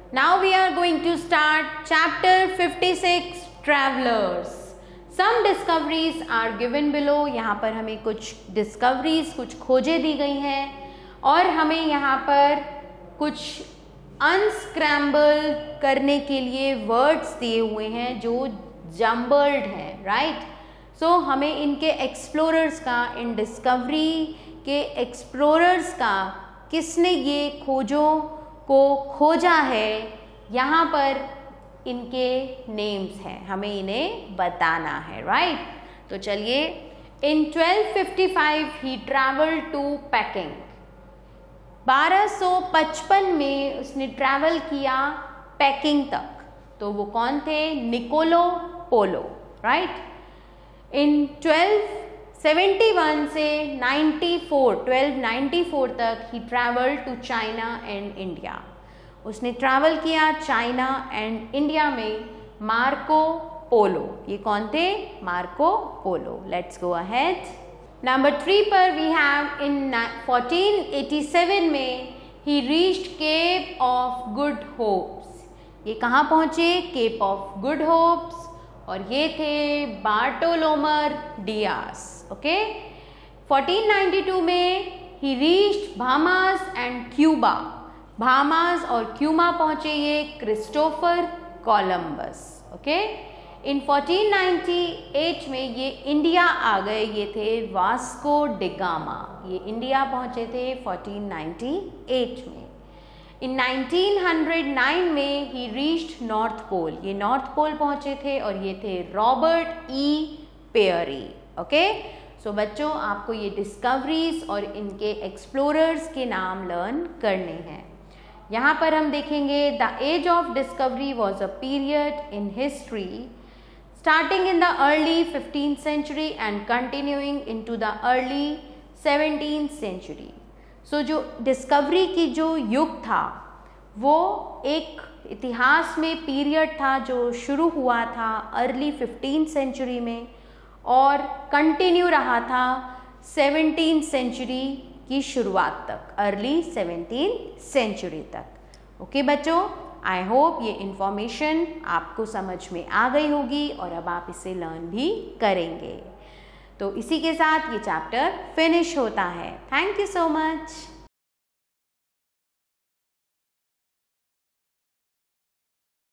Now we are going to start chapter 56 Travelers. Some discoveries are given below. यहाँ पर हमें कुछ discoveries, कुछ खोजें दी गई हैं और हमें यहाँ पर कुछ unscramble करने के लिए words दिए हुए हैं जो jumbled हैं, right? So हमें इनके explorers का, इन discovery के explorers का किसने ये खोजों को खोजा है, यहाँ पर इनके नेम्स हैं, हमें इन्हें बताना है, राइट? तो चलिए, in 1255 he travel to Peking. 1255 में उसने ट्रैवल किया पेकिंग तक. तो वो कौन थे? निकोलो पोलो, राइट? इन 1271 से 1294 तक he travel to China and India. उसने ट्रैवल किया चाइना एंड इंडिया में मार्को पोलो. ये कौन थे? Marco Polo. Let's go ahead. Number 3 पर वी हैव इन 1487 में he reached Cape of Good Hopes. ये कहाँ पहुँचे? Cape of Good Hopes. और ये थे बार्टोलोमर डियास. ओके. 1492 में he reached Bahamas and Cuba. Bahamas और क्यूबा पहुंचे ये क्रिस्टोफर कोलंबस. ओके. इन 1498 में ये इंडिया आ गए. ये थे वास्को डी गामा. ये इंडिया पहुंचे थे 1498 में. इन 1909 में ही रीच्ड नॉर्थ पोल. ये नॉर्थ पोल पहुंचे थे और ये थे रॉबर्ट ई पेयरी. ओके. सो बच्चों, आपको ये डिस्कवरीज और इनके एक्सप्लोरर्स के नाम लर्न करने हैं. यहाँ पर हम देखेंगे the age of discovery was a period in history starting in the early 15th century and continuing into the early 17th century. So जो डिस्कवरी की जो युग था वो एक इतिहास में पीरियड था जो शुरू हुआ था अर्ली 15th century में और कंटिन्यू रहा था 17th century की शुरुआत तक, अर्ली 17th century तक. ओके बच्चों, आई होप ये इंफॉर्मेशन आपको समझ में आ गई होगी और अब आप इसे लर्न भी करेंगे. तो इसी के साथ ये चैप्टर फिनिश होता है. Thank you so much.